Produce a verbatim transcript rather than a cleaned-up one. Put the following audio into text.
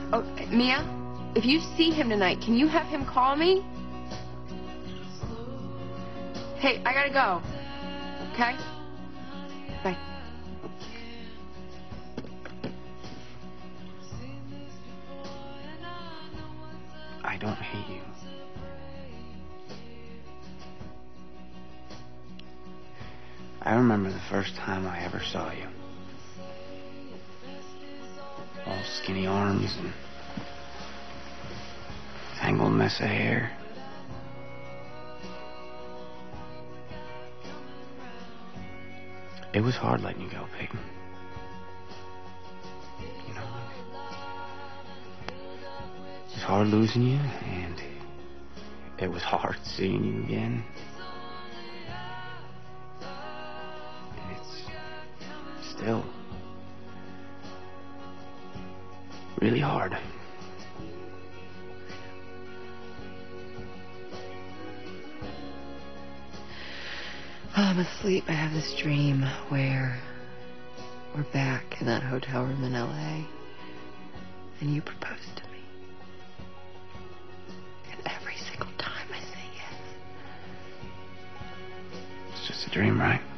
Oh, Mia, if you see him tonight, can you have him call me? Hey, I gotta go. Okay? Bye. I don't hate you. I remember the first time I ever saw you. All skinny arms and tangled mess of hair. It was hard letting you go, Peyton. You know, it was hard losing you, and it was hard seeing you again. And it's still really hard. While I'm asleep, I have this dream where we're back in that hotel room in L A and you propose to me. And every single time I say yes. It's just a dream, right?